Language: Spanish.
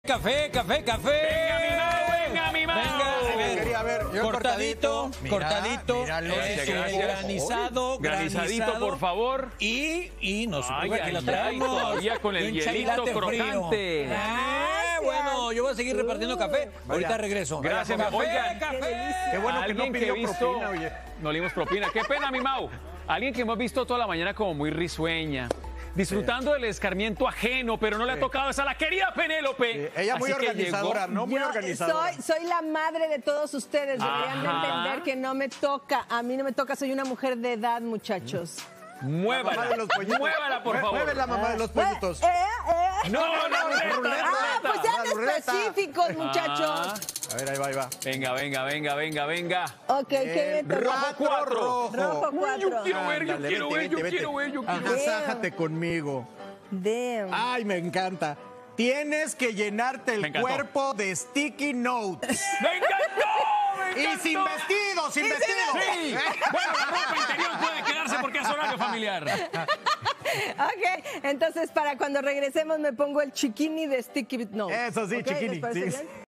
Café, café, café. Venga, mi Mau. Venga, a ver. Quería ver, yo Cortadito, mira, cortadito. míralo, gracias. Granizado, Granizadito, granizado. por favor. Y nos Ay, aquí lo ay, traemos. todavía con el Un hielito chilate crocante. frío. Bueno, yo voy a seguir repartiendo café. Ahorita regreso. Gracias, café, oigan. café. Qué bueno que no Alguien pidió he visto, propina, oye. no le dimos propina. Qué pena, mi Mau. Alguien que hemos visto toda la mañana como muy risueña, disfrutando del escarmiento ajeno, pero no le ha tocado esa a la querida Penélope. Ella muy Así que organizadora, llegó. ¿no? Muy Yo organizadora. soy la madre de todos ustedes. Deberían de Ajá. entender que no me toca. A mí no me toca. Soy una mujer de edad, muchachos. Mamá Muévala, de los pollitos. muévala, por favor. Mueve la mamá de los pollitos. No, ruleta, Ah, pues sean la ruleta. específicos, muchachos. A ver, ahí va, ahí va. Venga. Ok, ¿qué me toca? Rojo, cuatro. rojo. Rojo Yo 4. quiero ver, yo Ándale, quiero vete, ver, yo vete, quiero ver, yo quiero Ajá, ver. sájate conmigo. Damn. Ay, me encanta. Tienes que llenarte Me el encantó. cuerpo de sticky notes. ¡Me encantó! ¡Me Y encantó! sin vestido, sin vestido. Sí. Bueno, la ropa interior puede quedarse porque es horario familiar. Ok, entonces para cuando regresemos me pongo el chiquini de Sticky Note. Eso sí, ¿Ok? chiquini, ¿Les parece sí. bien?